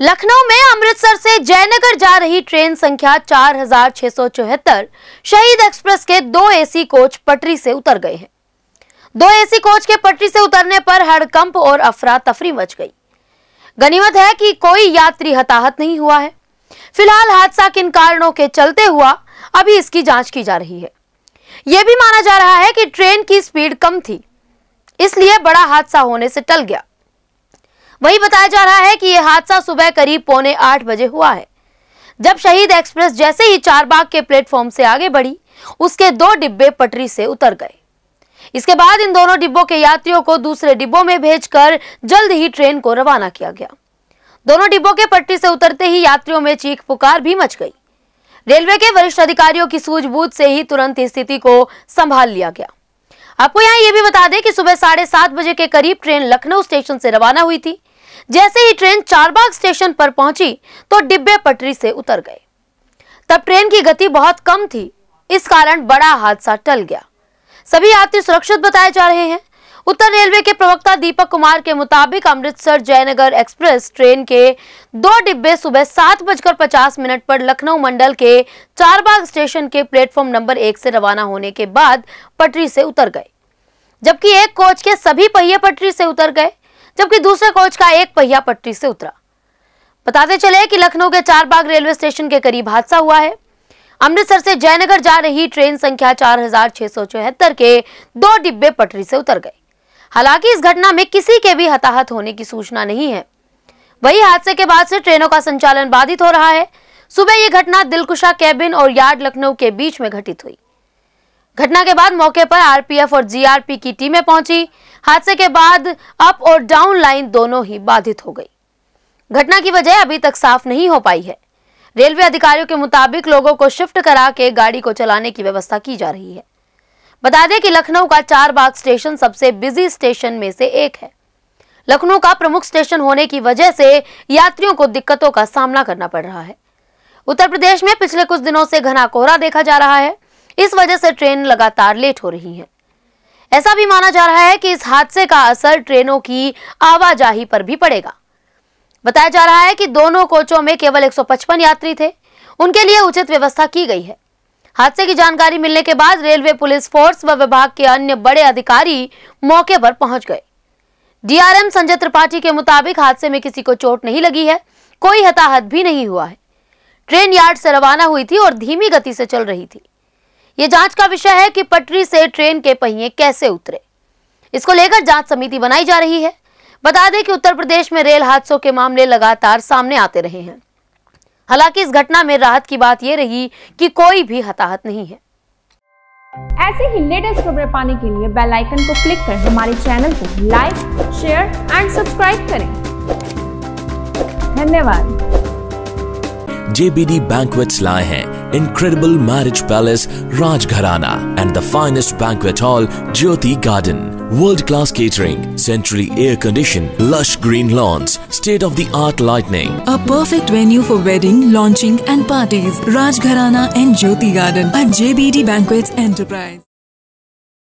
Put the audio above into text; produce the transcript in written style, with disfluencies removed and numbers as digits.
लखनऊ में अमृतसर से जयनगर जा रही ट्रेन संख्या 4674 शहीद एक्सप्रेस के 2 एसी कोच पटरी से उतर गए हैं। 2 एसी कोच के पटरी से उतरने पर हड़कंप और अफरा तफरी मच गई। गनीमत है कि कोई यात्री हताहत नहीं हुआ है। फिलहाल हादसा किन कारणों के चलते हुआ, अभी इसकी जांच की जा रही है। यह भी माना जा रहा है कि ट्रेन की स्पीड कम थी, इसलिए बड़ा हादसा होने से टल गया। वही बताया जा रहा है कि यह हादसा सुबह करीब 7:45 बजे हुआ है, जब शहीद एक्सप्रेस जैसे ही चारबाग के प्लेटफॉर्म से आगे बढ़ी, उसके 2 डिब्बे पटरी से उतर गए। इसके बाद इन दोनों डिब्बों के यात्रियों को दूसरे डिब्बों में भेजकर जल्द ही ट्रेन को रवाना किया गया। दोनों डिब्बों के पटरी से उतरते ही यात्रियों में चीख पुकार भी मच गई। रेलवे के वरिष्ठ अधिकारियों की सूझबूझ से ही तुरंत स्थिति को संभाल लिया गया। आपको यहाँ ये भी बता दें कि सुबह 7:30 बजे के करीब ट्रेन लखनऊ स्टेशन से रवाना हुई थी। जैसे ही ट्रेन चारबाग स्टेशन पर पहुंची तो डिब्बे पटरी से उतर गए। तब ट्रेन की गति बहुत कम थी, इस कारण बड़ा हादसा टल गया। सभी यात्री सुरक्षित बताए जा रहे हैं। उत्तर रेलवे के प्रवक्ता दीपक कुमार के मुताबिक अमृतसर जयनगर एक्सप्रेस ट्रेन के 2 डिब्बे सुबह 7:50 पर लखनऊ मंडल के चारबाग स्टेशन के प्लेटफॉर्म नंबर 1 से रवाना होने के बाद पटरी से उतर गए, जबकि एक कोच के सभी पहिए पटरी से उतर गए, जबकि दूसरे कोच का एक पहिया पटरी से उतरा। बताते चले कि लखनऊ के चारबाग रेलवे स्टेशन के करीब हादसा हुआ है। अमृतसर से जयनगर जा रही ट्रेन संख्या 4674 के 2 डिब्बे पटरी से उतर गए। हालांकि इस घटना में किसी के भी हताहत होने की सूचना नहीं है। वही हादसे के बाद से ट्रेनों का संचालन बाधित हो रहा है। सुबह यह घटना दिलकुशा कैबिन और यार्ड लखनऊ के बीच में घटित हुई। घटना के बाद मौके पर आरपीएफ और जीआरपी की टीमें पहुंची। हादसे के बाद अप और डाउन लाइन दोनों ही बाधित हो गई। घटना की वजह अभी तक साफ नहीं हो पाई है। रेलवे अधिकारियों के मुताबिक लोगों को शिफ्ट करा के गाड़ी को चलाने की व्यवस्था की जा रही है। बता दें कि लखनऊ का चारबाग स्टेशन सबसे बिजी स्टेशन में से एक है। लखनऊ का प्रमुख स्टेशन होने की वजह से यात्रियों को दिक्कतों का सामना करना पड़ रहा है। उत्तर प्रदेश में पिछले कुछ दिनों से घना कोहरा देखा जा रहा है। इस वजह से ट्रेन लगातार लेट हो रही है। ऐसा भी माना जा रहा है कि इस हादसे का असर ट्रेनों की आवाजाही पर भी पड़ेगा। बताया जा रहा है कि दोनों कोचों में केवल 155 यात्री थे। उनके लिए उचित व्यवस्था की गई है। हादसे की जानकारी मिलने के बाद रेलवे पुलिस फोर्स व विभाग के अन्य बड़े अधिकारी मौके पर पहुंच गए। डीआरएम संजय त्रिपाठी के मुताबिक हादसे में किसी को चोट नहीं लगी है, कोई हताहत भी नहीं हुआ है। ट्रेन यार्ड से रवाना हुई थी और धीमी गति से चल रही थी। ये जांच का विषय है कि पटरी से ट्रेन के पहिए कैसे उतरे। इसको लेकर जांच समिति बनाई जा रही है। बता दें कि उत्तर प्रदेश में रेल हादसों के मामले लगातार सामने आते रहे हैं। हालांकि इस घटना में राहत की बात यह रही कि कोई भी हताहत नहीं है। ऐसे ही लेटेस्ट खबरें पाने के लिए बेल आइकन को क्लिक कर हमारे चैनल को लाइक, शेयर एंड सब्सक्राइब करें। धन्यवाद। JBD Banquets लाए हैं incredible marriage palace Rajgharana and the finest banquet hall Jyoti Garden. World-class catering, centrally air-conditioned, lush green lawns, state-of-the-art lighting. A perfect venue for wedding, launching and parties. Rajgharana and Jyoti Garden at JBD Banquets Enterprise.